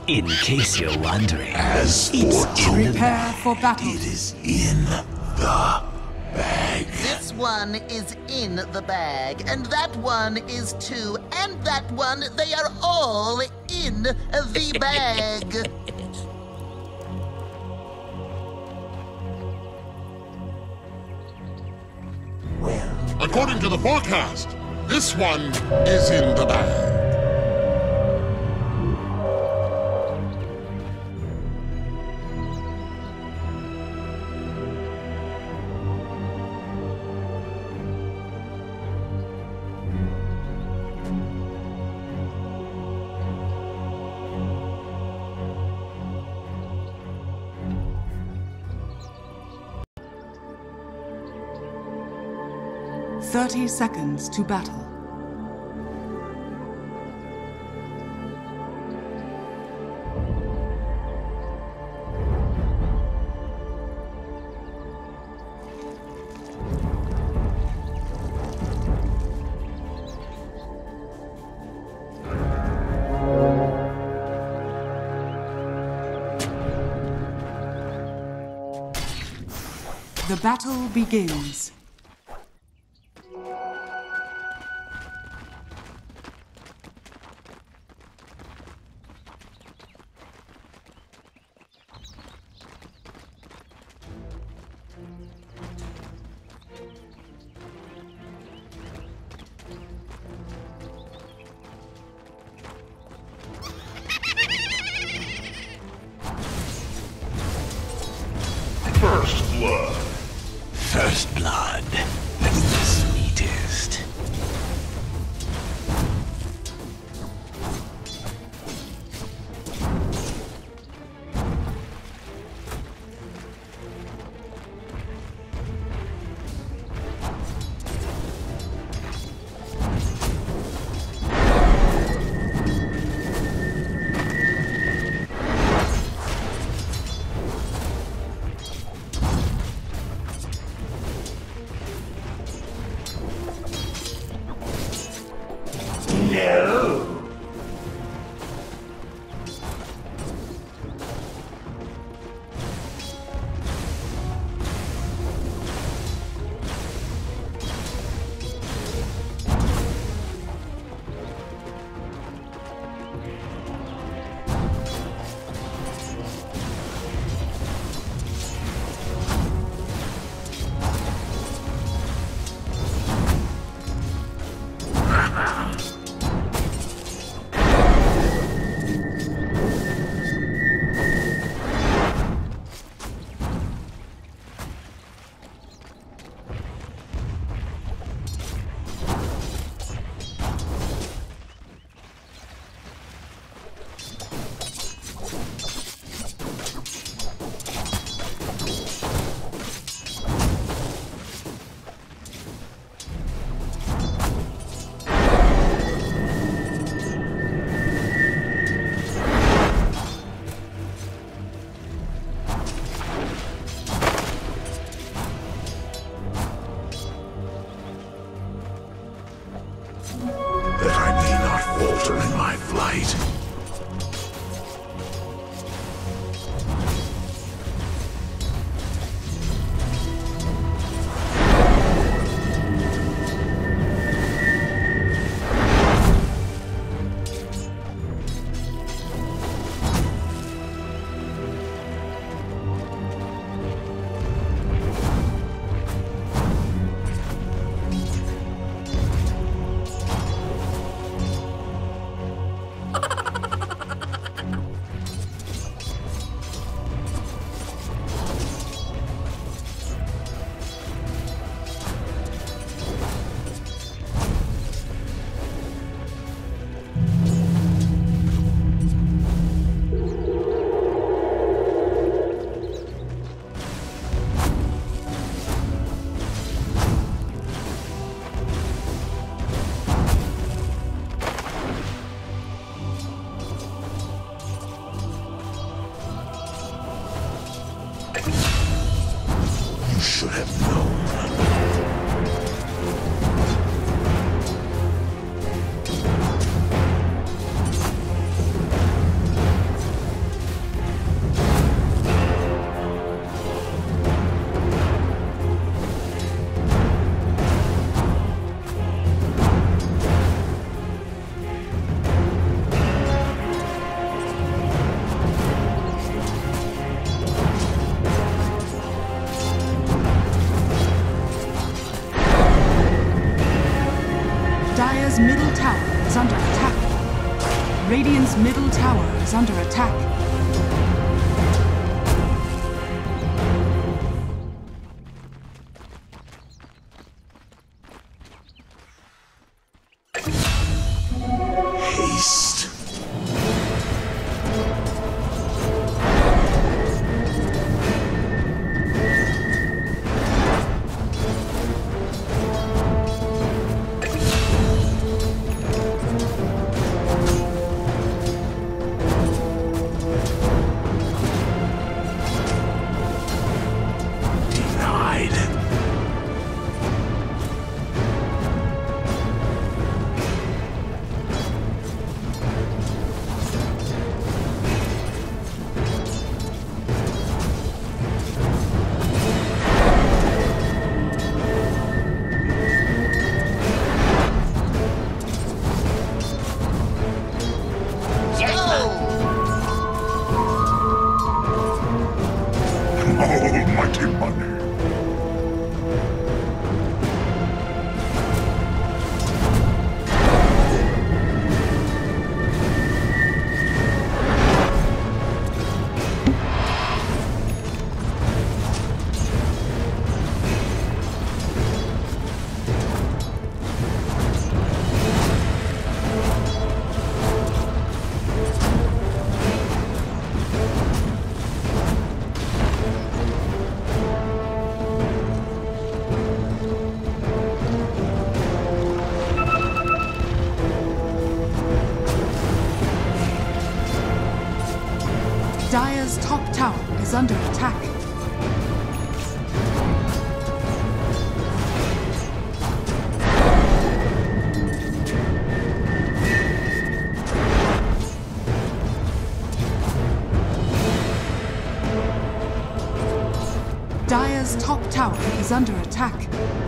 In case you're wondering, As it's for in the Prepare for battle. it is in the bag. This one is in the bag, and that one is too, and that one, they are all in the bag. According to the forecast, this one is in the bag. Thirty seconds to battle. The battle begins. First blood. first blood. That's the sweetest. No. That I may not falter in my flight. Battle begins. middle tower is under attack. Radiant's middle tower is under attack. Haste. Almighty money. Dire's top tower is under attack. Dire's top tower is under attack.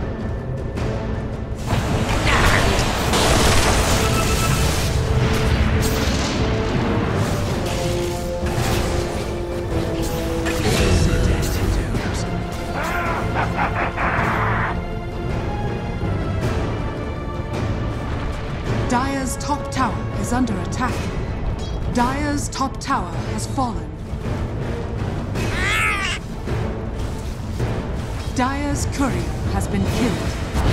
Dire's top tower is under attack. Dire's top tower has fallen. Dire's courier has been killed.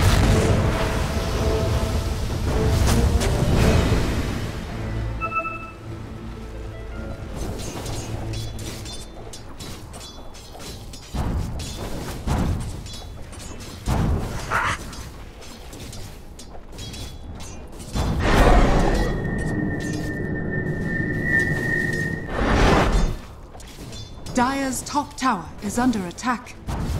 Dire's top tower is under attack.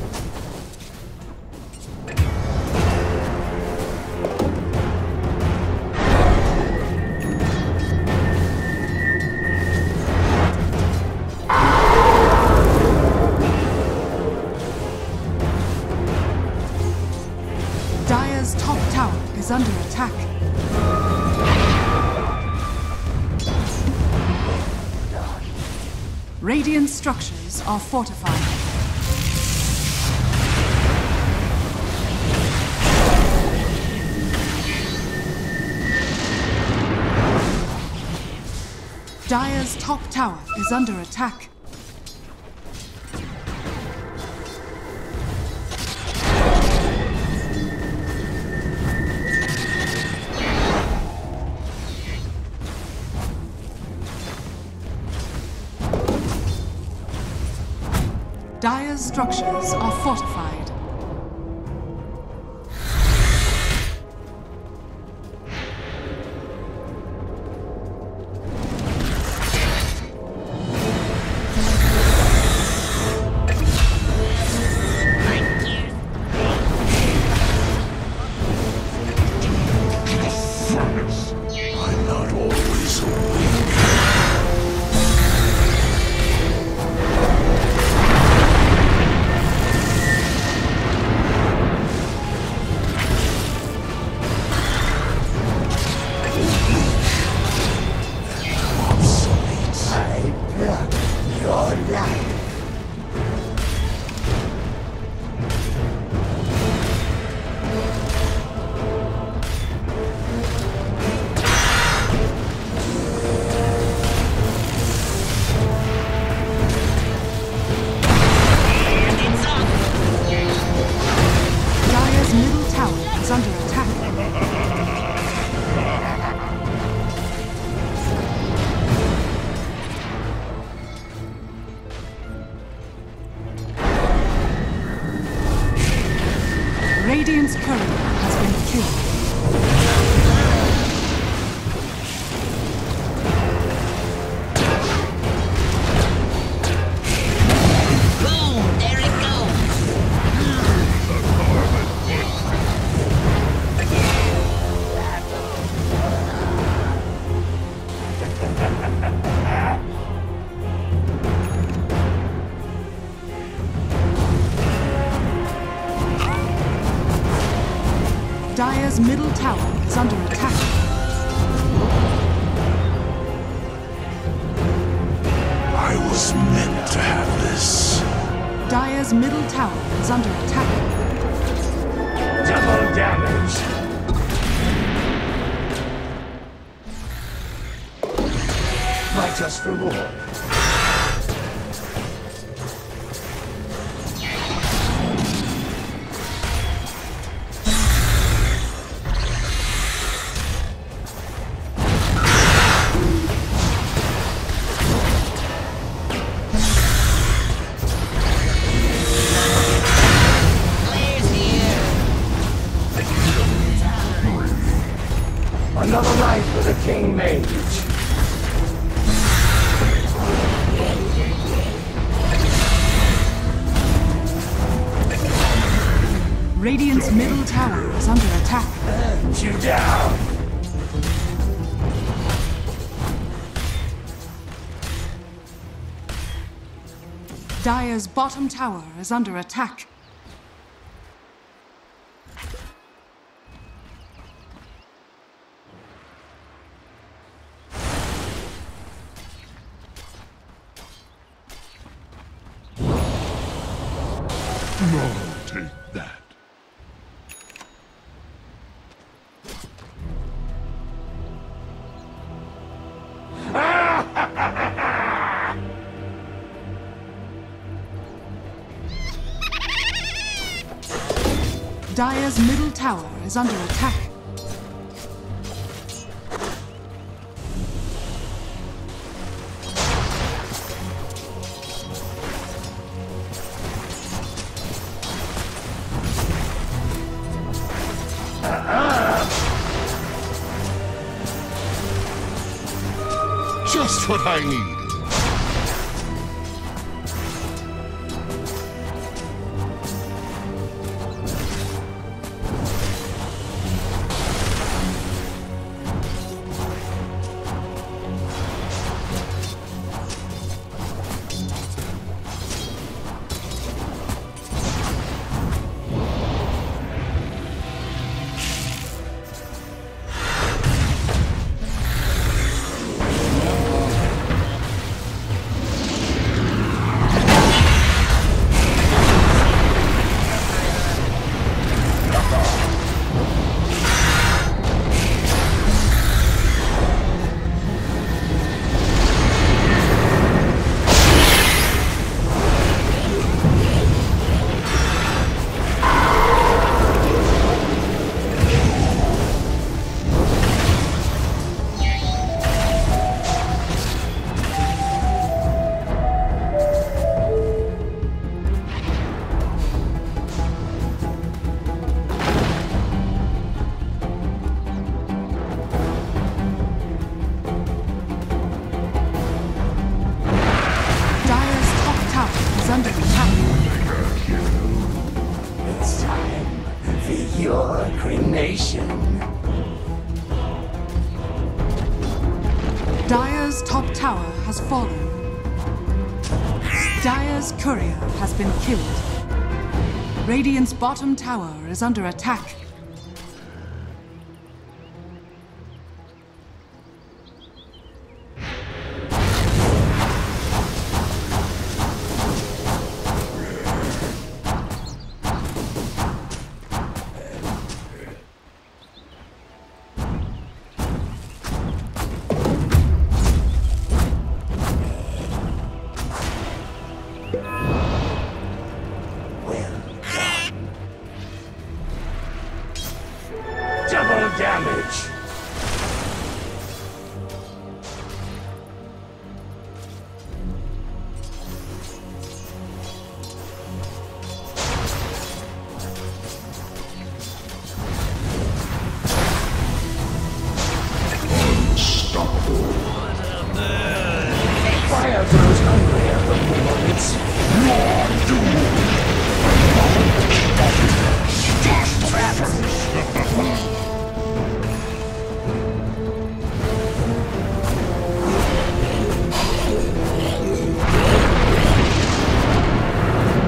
Dire's top tower is under attack. Radiant structures are fortified. Dire's top tower is under attack. Dire's structures are fortified. I'm not always awake. middle tower is under attack. I was meant to have this. Dire's middle tower is under attack. Double damage. My just reward. Another life for the King Mage. Radiant's middle tower is under attack. And you down. Dire's bottom tower is under attack. No, take that. Dire's middle tower is under attack. Just what I needed. Under attack. It's time for your cremation. Dire's top tower has fallen. Dire's courier has been killed. Radiant's bottom tower is under attack. Double damage. Fire grows hungrier the more it's more doom.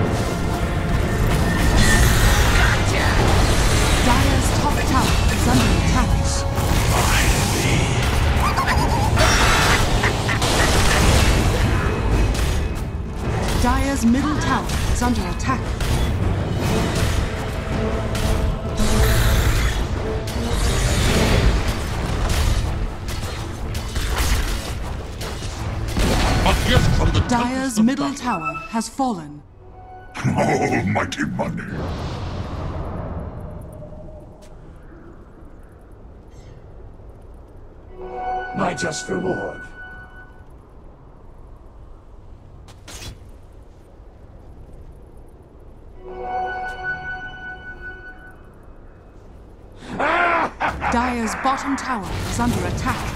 Dire's top tower is under Dire's middle tower is under attack. A gift from the Dire's middle tower has fallen. Almighty money. My just reward. Dire's bottom tower is under attack.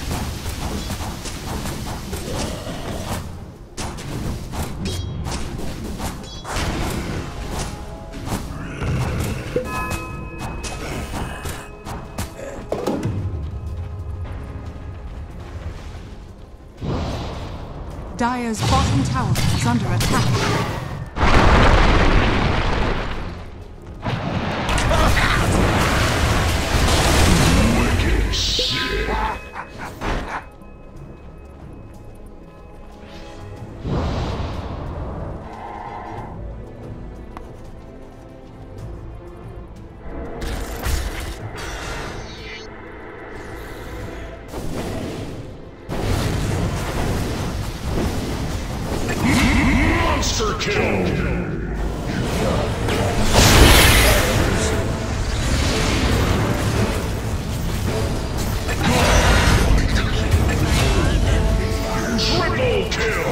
Dire's bottom tower is under attack. Monster kill! Triple kill!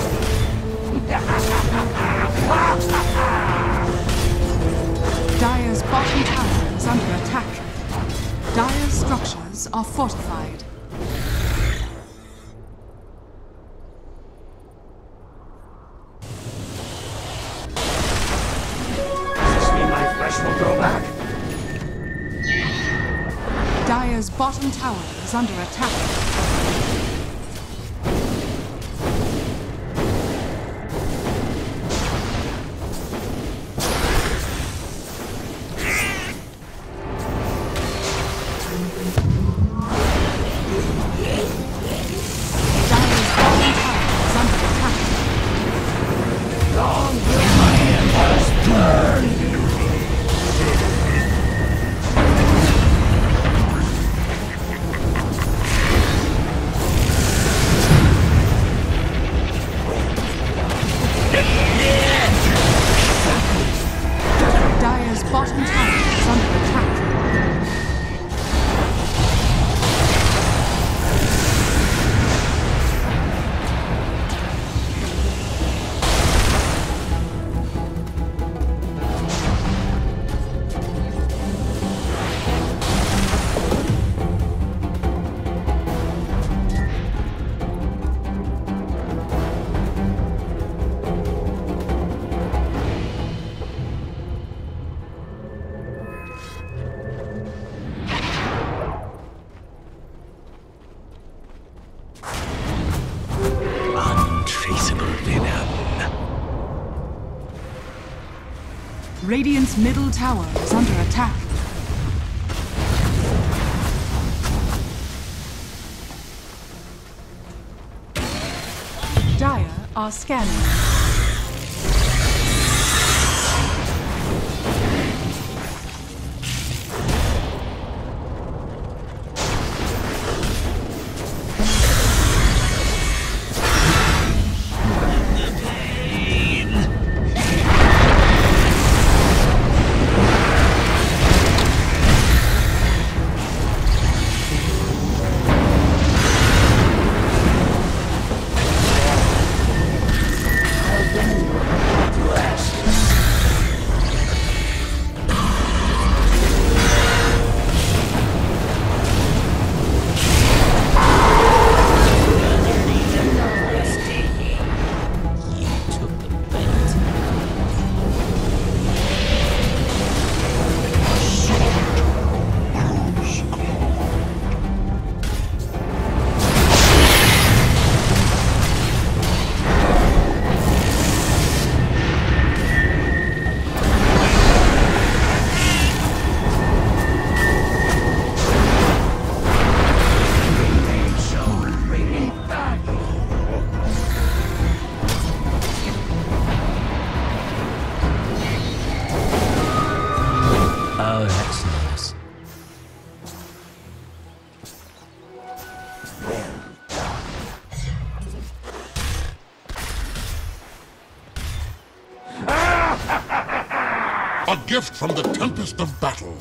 Dire's bottom tower is under attack. Dire's structures are fortified. Will grow back. Dire's bottom tower is under attack. Dire's bottom tower is under attack. Long will my embers burn. Dire's bottom tower is under attack. Untraceable venom. Radiant's middle tower is under attack. Dire are scanning. A gift from the Tempest of Battle.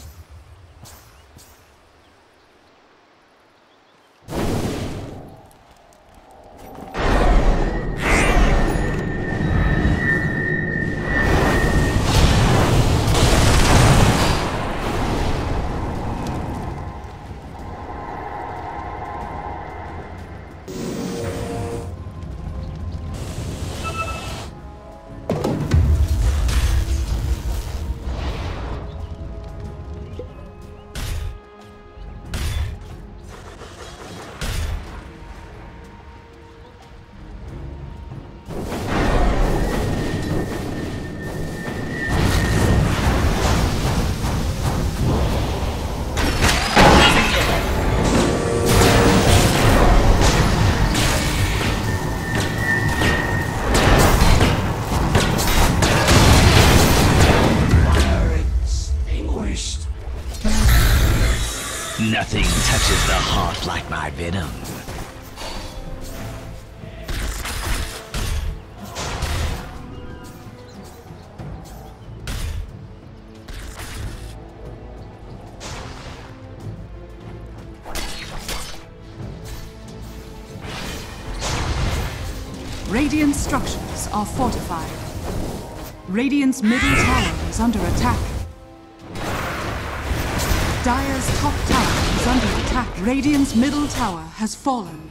Nothing touches the heart like my venom. Radiant structures are fortified. Radiant's middle tower is under attack. Dire's top tower is under attack. Radiant's middle tower has fallen.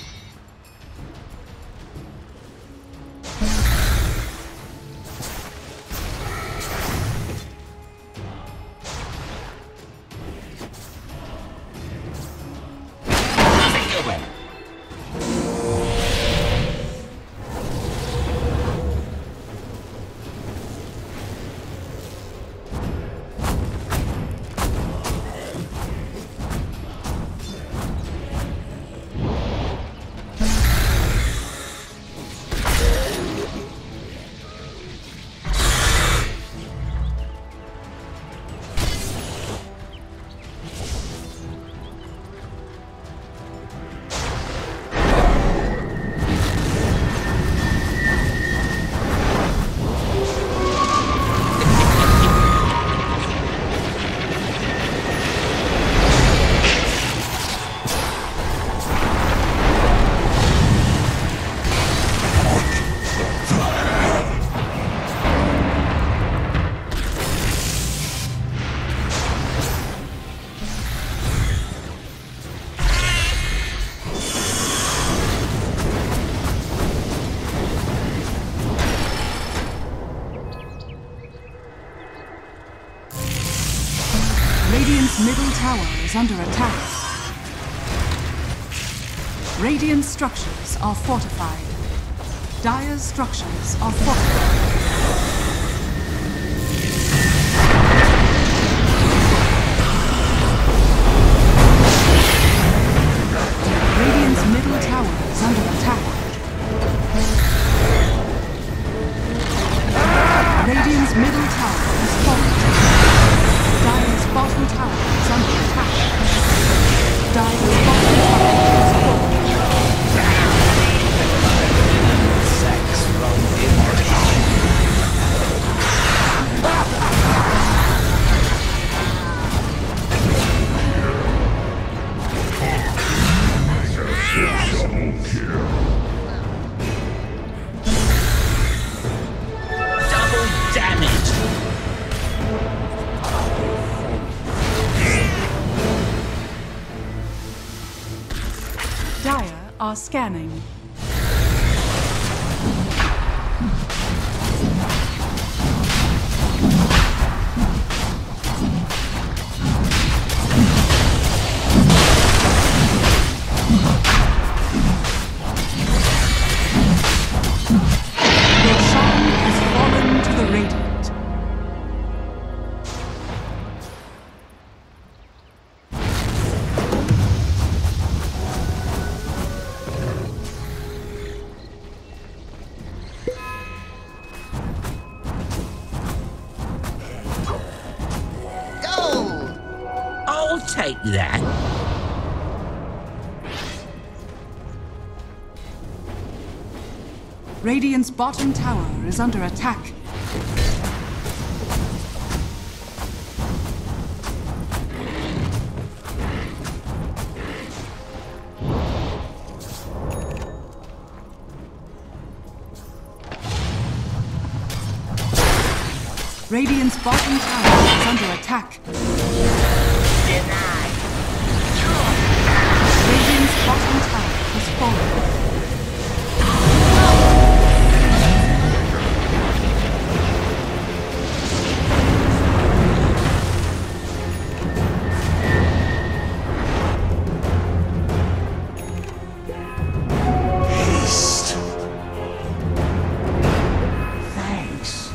Radiant's middle tower is under attack. Radiant structures are fortified. Dire's structures are fortified. Radiant's middle tower is under attack. Radiant's middle tower is fallen. Dire's bottom tower is under attack. Dire's bottom tower is fallen. Sex from immortality. Double damage. Dire are scanning. Roshan has fallen to the Radiant. I'll take that. Radiant's bottom tower is under attack. Radiant's bottom tower is under attack. Denied. Radiant's bottom tower has fallen. Haste. Thanks.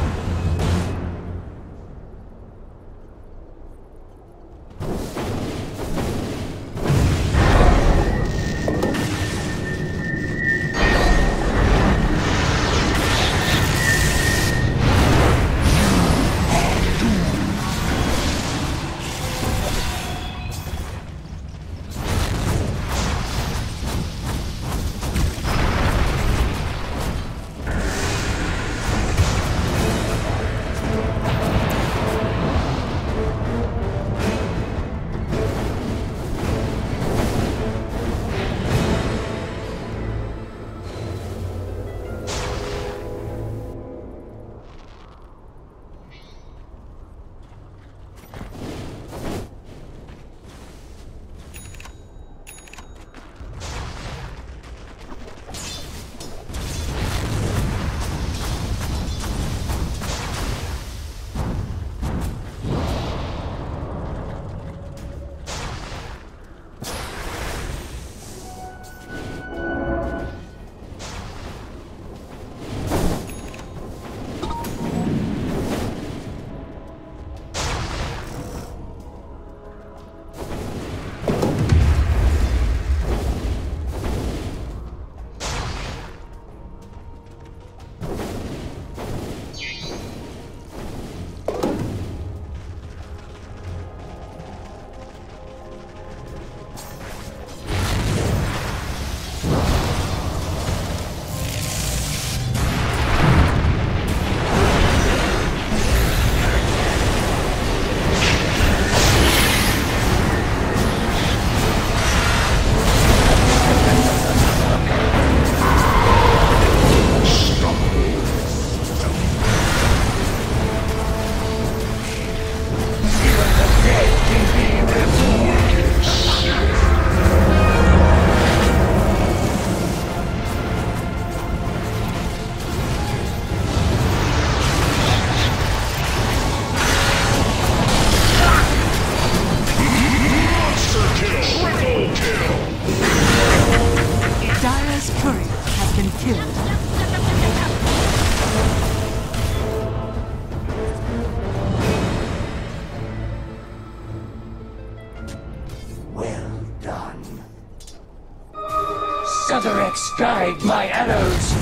Sutherix, guide my arrows!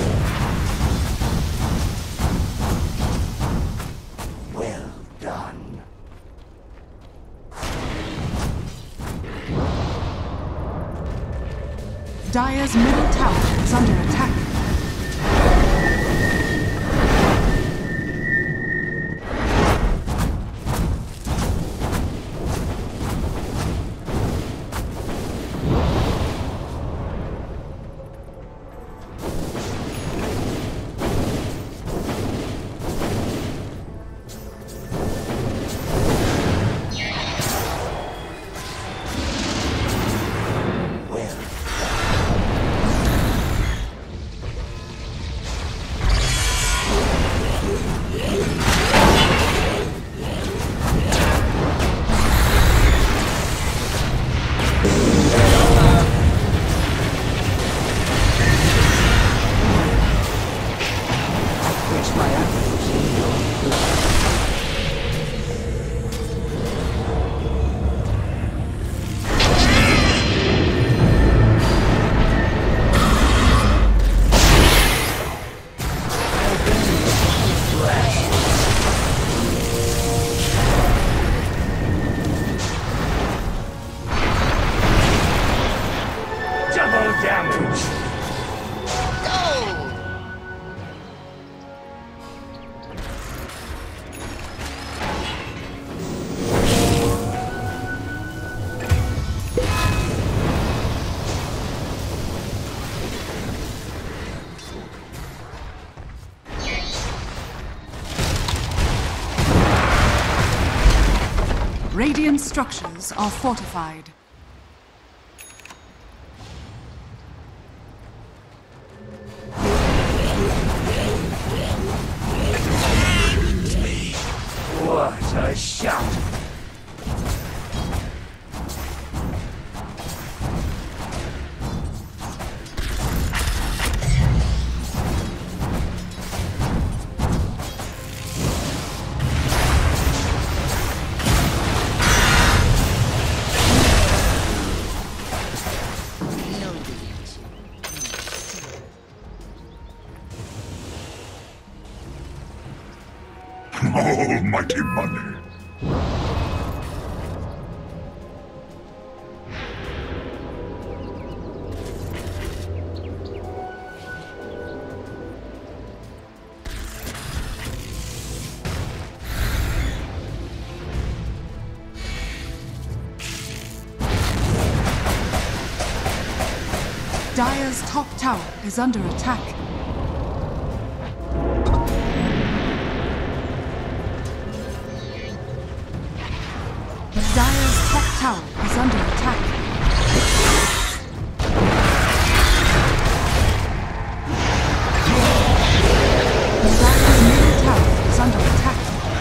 Well done. Dire's middle tower is under attack. Radiant structures are fortified. What a shot! Almighty money. Dire's top tower is under attack. Dire's top tower is under attack. Dire's middle tower is under attack.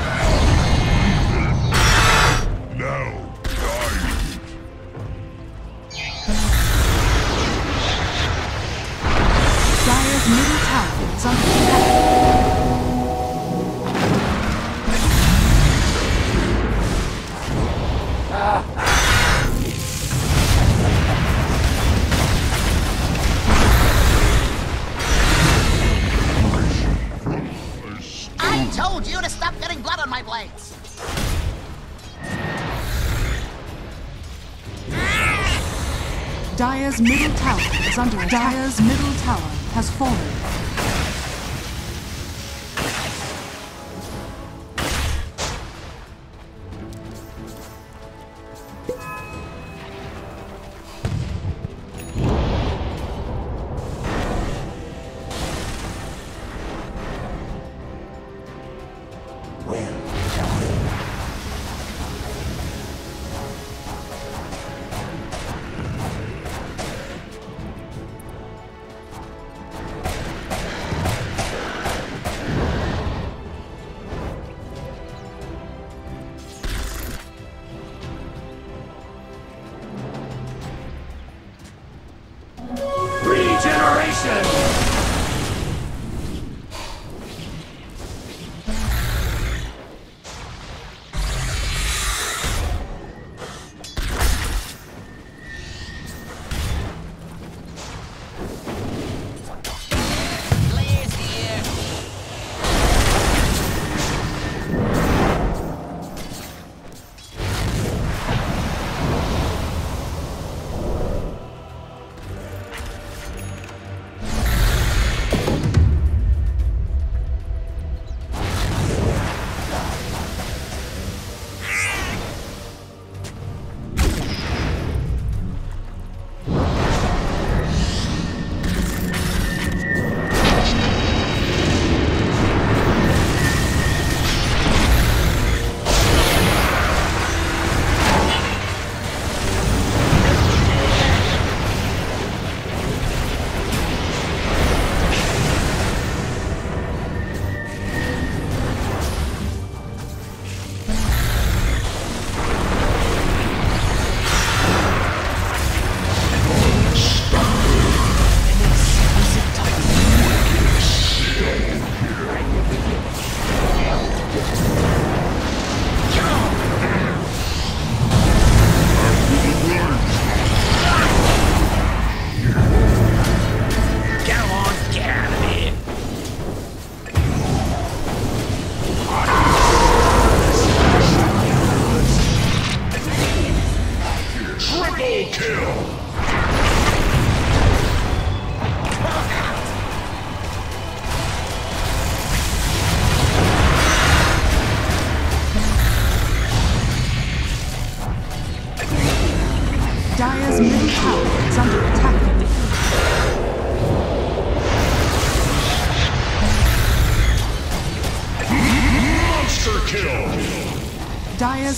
Now, die. Dire's middle tower is under attack. I told you to stop getting blood on my blades! Dire's middle tower is under attack. Dire's middle tower has fallen.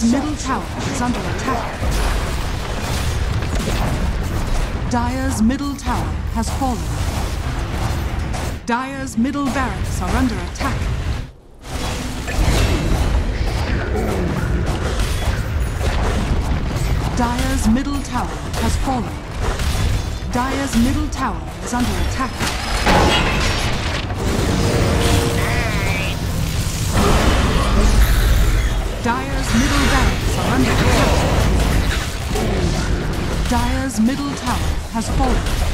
Dire's middle tower is under attack. Dire's middle tower has fallen. Dire's middle barracks are under attack. Dire's middle tower has fallen. Dire's middle tower is under attack. Dire's middle barracks are under attack. Dire's middle tower has fallen.